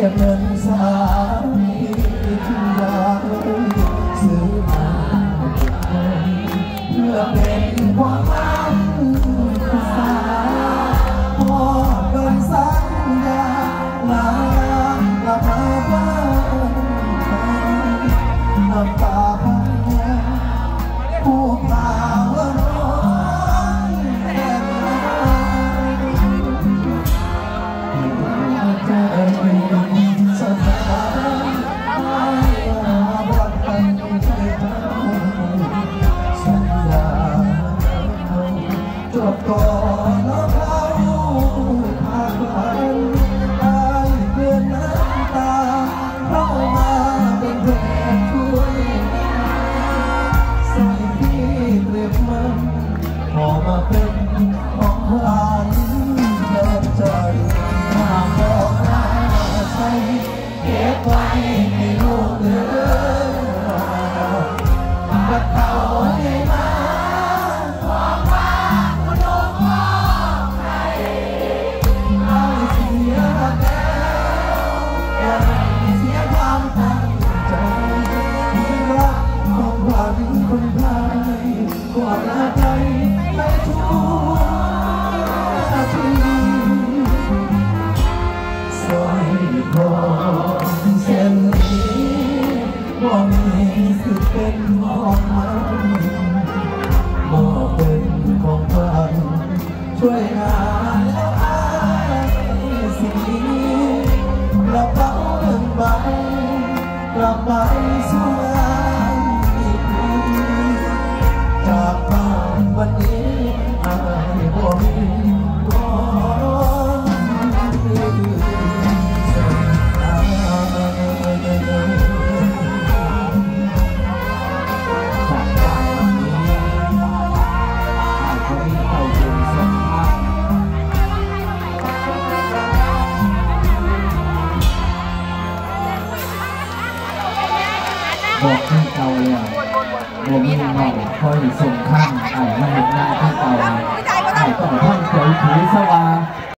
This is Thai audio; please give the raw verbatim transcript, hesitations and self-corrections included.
ยกเงินสามีที่ยาซื้อมาเพื่อเป็นความรักษาพอเกินสัญญาลาลาพาบ้านน้ำตาพังผู้พาว่าน้องแค่ไหนใจสถานบัดกันใจเท่าสัญญาจบก่อนแล้วเขาพากันไปเพื่อนน้ำตาเข้ามาเป็นเพลงช่วยใส่ที่เรียบมันพอมาเป็นของขวัญแทนใจมาบอกว่าใส่เก็บไว้ให้ลูกเดินบัดเขาให้มาบอกว่าคนน้องมองใครไม่เสียแล้วอย่าเสียความตั้งใจรักของขวัญคนไทยกว่าใจไม่ทุกนาทีสร้อยคอเส้นนี้ว่ามีสิทธิ์เป็นของมันมอบเป็นของขวัญช่วยงานแล้วอายสิ่งนี้กระเป๋าเงินใบกลับไปสู่งานอีกทีจากบ้านวันนี้อายบ่มีก่อนบอกให้เก่าเลยผมมีหน่อยคอยส่งข้างไอ้มาเห็นหน้าที่เก่าไอ้ต้องท่องใจถือสว่าง